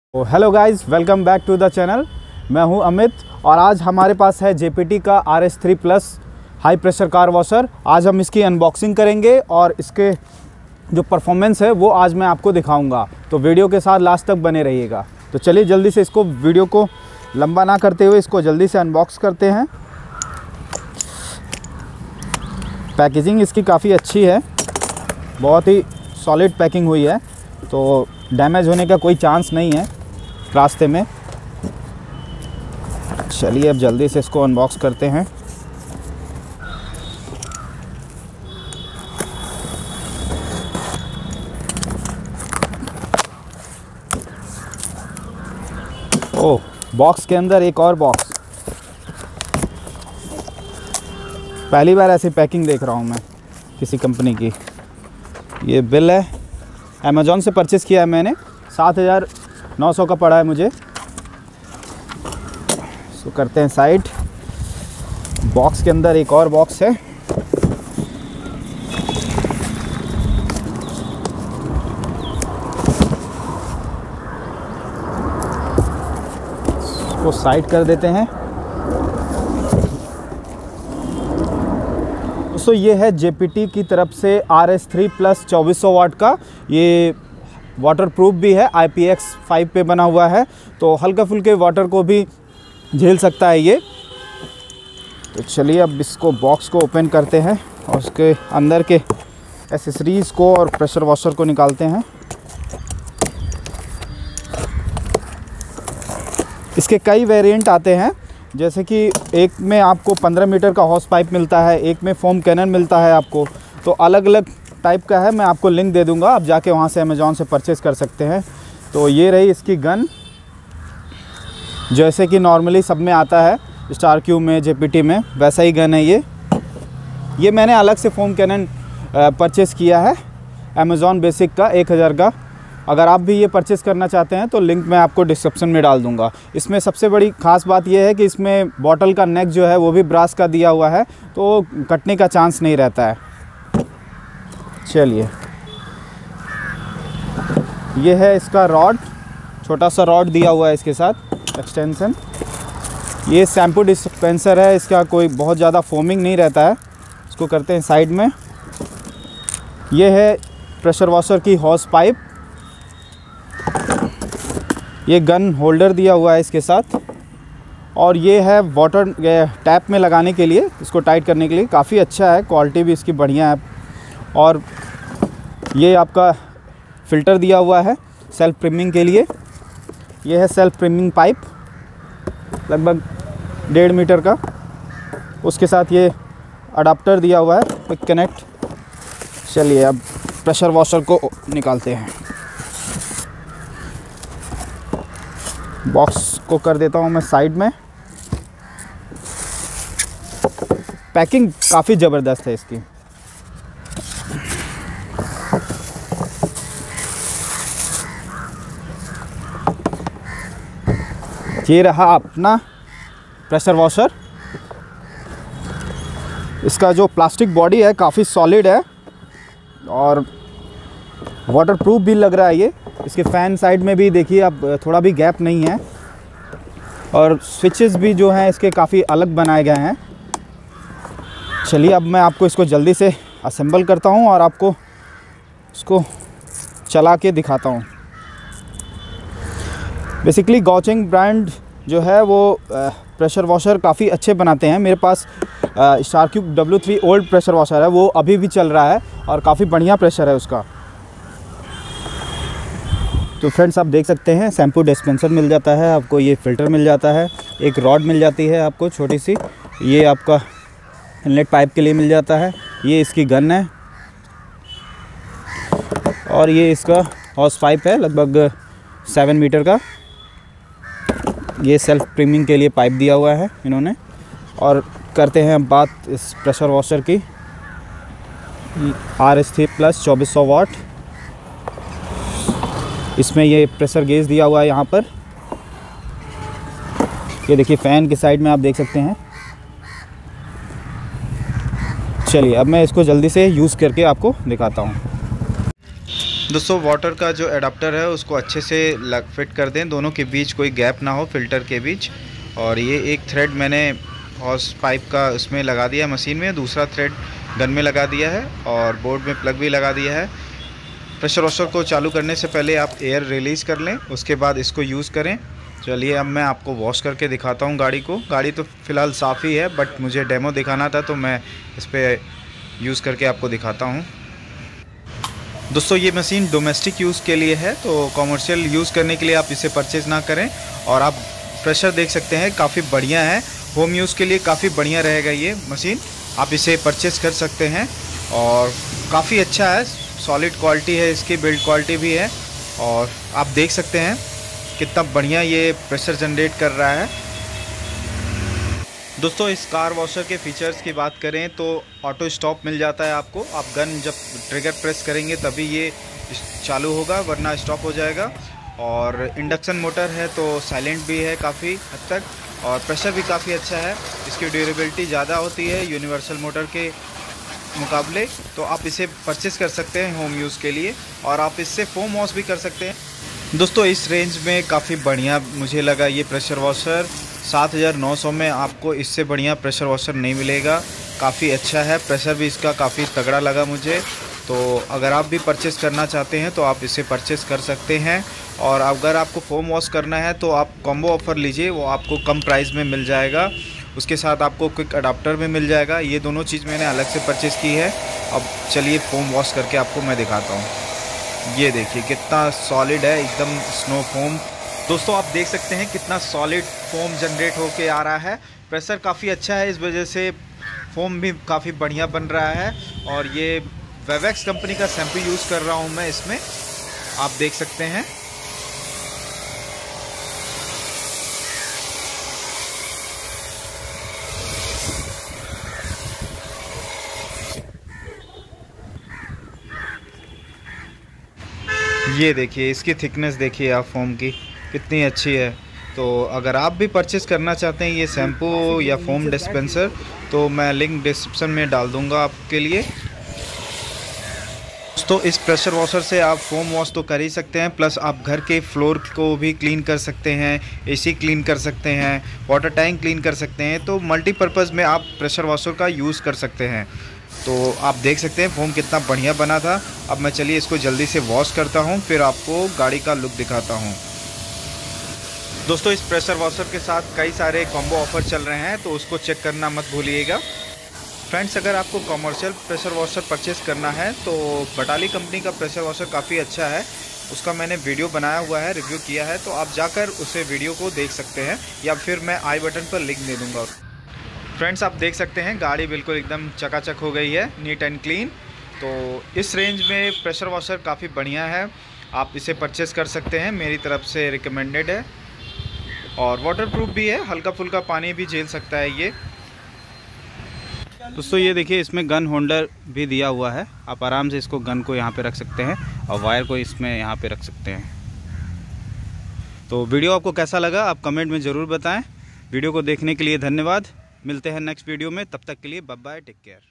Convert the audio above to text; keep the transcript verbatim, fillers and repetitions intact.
तो hello guys, welcome back to the channel. मैं हूं अमित और आज हमारे पास है जे पी टी का R S three plus high pressure car washer. आज हम इसकी अनबॉक्सिंग करेंगे और इसके जो परफॉर्मेंस है वो आज मैं आपको दिखाऊंगा। तो वीडियो के साथ लास्ट तक बने रहिएगा। तो चलिए जल्दी से इसको वीडियो को लंबा ना करते हुए इसको जल्दी से अनबॉक्स करते हैं। पैकेजिंग इसकी काफ़ी अच्छी है, बहुत ही सॉलिड पैकिंग हुई है, तो डैमेज होने का कोई चांस नहीं है रास्ते में। चलिए अब जल्दी से इसको अनबॉक्स करते हैं। ओह, बॉक्स के अंदर एक और बॉक्स। पहली बार ऐसी पैकिंग देख रहा हूँ मैं किसी कंपनी की। ये बिल है, अमेज़ॉन से परचेज़ किया है मैंने, सात हज़ार नौ सौ का पड़ा है मुझे। इसको करते हैं साइड। बॉक्स के अंदर एक और बॉक्स है। इसको साइड कर देते हैं। दोस्तों ये है जे पी टी की तरफ से आर एस थ्री प्लस चौबीस सौ वाट का। ये वाटर प्रूफ भी है, आई पी एक्स फाइव पे बना हुआ है, तो हल्का फुल्के वाटर को भी झेल सकता है ये। तो चलिए अब इसको बॉक्स को ओपन करते हैं और उसके अंदर के एसेसरीज़ को और प्रेशर वॉशर को निकालते हैं। इसके कई वेरिएंट आते हैं, जैसे कि एक में आपको पंद्रह मीटर का हॉस पाइप मिलता है, एक में फोम कैनन मिलता है आपको। तो अलग अलग टाइप का है, मैं आपको लिंक दे दूंगा, आप जाके वहाँ से अमेज़ॉन से परचेज़ कर सकते हैं। तो ये रही इसकी गन, जैसे कि नॉर्मली सब में आता है, स्टार क्यू में, जे पी टी में, वैसा ही गन है ये। ये मैंने अलग से फोम कैनन परचेज़ किया है अमेज़ॉन बेसिक का, एक हज़ार का। अगर आप भी ये परचेज़ करना चाहते हैं तो लिंक मैं आपको डिस्क्रिप्शन में डाल दूंगा। इसमें सबसे बड़ी ख़ास बात यह है कि इसमें बॉटल का नेक जो है वो भी ब्रास का दिया हुआ है, तो कटने का चांस नहीं रहता है। चलिए, ये है इसका रॉड, छोटा सा रॉड दिया हुआ है इसके साथ एक्सटेंशन। ये शैम्पू डिस्पेंसर है, इसका कोई बहुत ज़्यादा फोमिंग नहीं रहता है। इसको करते हैं साइड में। ये है प्रेशर वॉशर की हॉस पाइप। ये गन होल्डर दिया हुआ है इसके साथ, और ये है वाटर टैप में लगाने के लिए, इसको टाइट करने के लिए। काफ़ी अच्छा है, क्वालिटी भी इसकी बढ़िया है। और ये आपका फ़िल्टर दिया हुआ है सेल्फ प्रिमिंग के लिए। ये है सेल्फ प्रिमिंग पाइप, लगभग डेढ़ मीटर का। उसके साथ ये अडाप्टर दिया हुआ है, क्विक कनेक्ट। चलिए अब प्रेशर वॉशर को निकालते हैं। बॉक्स को कर देता हूँ मैं साइड में। पैकिंग काफ़ी ज़बरदस्त है इसकी। ये रहा अपना प्रेशर वॉशर। इसका जो प्लास्टिक बॉडी है काफ़ी सॉलिड है और वाटरप्रूफ भी लग रहा है ये। इसके फ़ैन साइड में भी देखिए अब थोड़ा भी गैप नहीं है, और स्विचेस भी जो हैं इसके काफ़ी अलग बनाए गए हैं। चलिए अब मैं आपको इसको जल्दी से असेंबल करता हूं और आपको इसको चला के दिखाता हूं। बेसिकली गॉचिंग ब्रांड जो है वो प्रेशर वॉशर काफ़ी अच्छे बनाते हैं। मेरे पास star cube W three old pressure washer है, वो अभी भी चल रहा है और काफ़ी बढ़िया प्रेशर है उसका। तो फ्रेंड्स आप देख सकते हैं, शैम्पू डिस्पेंसर मिल जाता है आपको, ये फ़िल्टर मिल जाता है, एक रॉड मिल जाती है आपको छोटी सी, ये आपका इनलेट पाइप के लिए मिल जाता है, ये इसकी गन है, और ये इसका हॉस पाइप है लगभग सेवन मीटर का। ये सेल्फ प्रीमिंग के लिए पाइप दिया हुआ है इन्होंने। और करते हैं अब बात इस प्रेशर वॉशर की, आर एस थ्री प्लस चौबीस सौ वाट। इसमें ये प्रेशर गेज दिया हुआ है यहाँ पर। ये देखिए फ़ैन की साइड में आप देख सकते हैं। चलिए अब मैं इसको जल्दी से यूज़ करके आपको दिखाता हूँ। दोस्तों वाटर का जो एडाप्टर है उसको अच्छे से लग फिट कर दें, दोनों के बीच कोई गैप ना हो फ़िल्टर के बीच। और ये एक थ्रेड मैंने हॉस पाइप का उसमें लगा दिया है मशीन में, दूसरा थ्रेड गन में लगा दिया है और बोर्ड में प्लग भी लगा दिया है। प्रेशर वॉशर को चालू करने से पहले आप एयर रिलीज़ कर लें, उसके बाद इसको यूज़ करें। चलिए अब मैं आपको वॉश करके दिखाता हूँ गाड़ी को। गाड़ी तो फ़िलहाल साफ़ ही है, बट मुझे डेमो दिखाना था तो मैं इस पर यूज़ करके आपको दिखाता हूँ। दोस्तों ये मशीन डोमेस्टिक यूज़ के लिए है, तो कॉमर्शियल यूज़ करने के लिए आप इसे परचेज़ ना करें। और आप प्रेशर देख सकते हैं काफ़ी बढ़िया है, होम यूज़ के लिए काफ़ी बढ़िया रहेगा ये मशीन, आप इसे परचेज़ कर सकते हैं। और काफ़ी अच्छा है, सॉलिड क्वालिटी है इसकी, बिल्ड क्वालिटी भी है। और आप देख सकते हैं कितना बढ़िया ये प्रेशर जनरेट कर रहा है। दोस्तों इस कार वॉशर के फीचर्स की बात करें तो ऑटो स्टॉप मिल जाता है आपको। आप गन जब ट्रिगर प्रेस करेंगे तभी ये चालू होगा, वरना स्टॉप हो जाएगा। और इंडक्शन मोटर है तो साइलेंट भी है काफ़ी हद तक, और प्रेशर भी काफ़ी अच्छा है। इसकी ड्यूरेबिलिटी ज़्यादा होती है यूनिवर्सल मोटर के मुकाबले, तो आप इसे परचेज़ कर सकते हैं होम यूज़ के लिए। और आप इससे फोम वॉश भी कर सकते हैं। दोस्तों इस रेंज में काफ़ी बढ़िया मुझे लगा ये प्रेशर वॉशर। सात हज़ार नौ सौ में आपको इससे बढ़िया प्रेशर वॉशर नहीं मिलेगा, काफ़ी अच्छा है। प्रेशर भी इसका काफ़ी तगड़ा लगा मुझे। तो अगर आप भी परचेज़ करना चाहते हैं तो आप इसे परचेज़ कर सकते हैं। और अगर आपको फोम वॉश करना है तो आप कॉम्बो ऑफ़र लीजिए, वो आपको कम प्राइस में मिल जाएगा। उसके साथ आपको क्विक अडाप्टर भी मिल जाएगा। ये दोनों चीज़ मैंने अलग से परचेज़ की है। अब चलिए फोम वॉश करके आपको मैं दिखाता हूँ। ये देखिए कितना सॉलिड है, एकदम स्नो फोम। दोस्तों आप देख सकते हैं कितना सॉलिड फोम जनरेट होके आ रहा है। प्रेशर काफ़ी अच्छा है, इस वजह से फोम भी काफ़ी बढ़िया बन रहा है। और ये वेवेक्स कंपनी का शैम्पू यूज़ कर रहा हूँ मैं इसमें, आप देख सकते हैं। ये देखिए इसकी थिकनेस देखिए आप फोम की कितनी अच्छी है। तो अगर आप भी परचेज़ करना चाहते हैं ये शैम्पू या फोम डिस्पेंसर, तो मैं लिंक डिस्क्रिप्शन में डाल दूंगा आपके लिए। तो इस प्रेशर वॉशर से आप फोम वॉश तो कर ही सकते हैं, प्लस आप घर के फ्लोर को भी क्लीन कर सकते हैं, एसी क्लीन कर सकते हैं, वाटर टैंक क्लीन कर सकते हैं। तो मल्टीपर्पज़ में आप प्रेशर वॉशर का यूज़ कर सकते हैं। तो आप देख सकते हैं फोम कितना बढ़िया बना था। अब मैं चलिए इसको जल्दी से वॉश करता हूँ, फिर आपको गाड़ी का लुक दिखाता हूँ। दोस्तों इस प्रेशर वॉशर के साथ कई सारे कॉम्बो ऑफ़र चल रहे हैं, तो उसको चेक करना मत भूलिएगा। फ्रेंड्स अगर आपको कॉमर्शियल प्रेशर वॉशर परचेज़ करना है तो बटाली कंपनी का प्रेशर वॉशर काफ़ी अच्छा है, उसका मैंने वीडियो बनाया हुआ है, रिव्यू किया है, तो आप जाकर उसे वीडियो को देख सकते हैं, या फिर मैं आई बटन पर लिंक दे दूँगा। फ्रेंड्स आप देख सकते हैं गाड़ी बिल्कुल एकदम चकाचक हो गई है, नीट एंड क्लीन। तो इस रेंज में प्रेशर वॉशर काफ़ी बढ़िया है, आप इसे परचेज़ कर सकते हैं, मेरी तरफ से रिकमेंडेड है। और वाटरप्रूफ भी है, हल्का फुल्का पानी भी झेल सकता है ये। दोस्तों ये देखिए इसमें गन होल्डर भी दिया हुआ है, आप आराम से इसको गन को यहाँ पे रख सकते हैं और वायर को इसमें यहाँ पे रख सकते हैं। तो वीडियो आपको कैसा लगा आप कमेंट में ज़रूर बताएं। वीडियो को देखने के लिए धन्यवाद, मिलते हैं नेक्स्ट वीडियो में, तब तक के लिए बाय बाय, टेक केयर।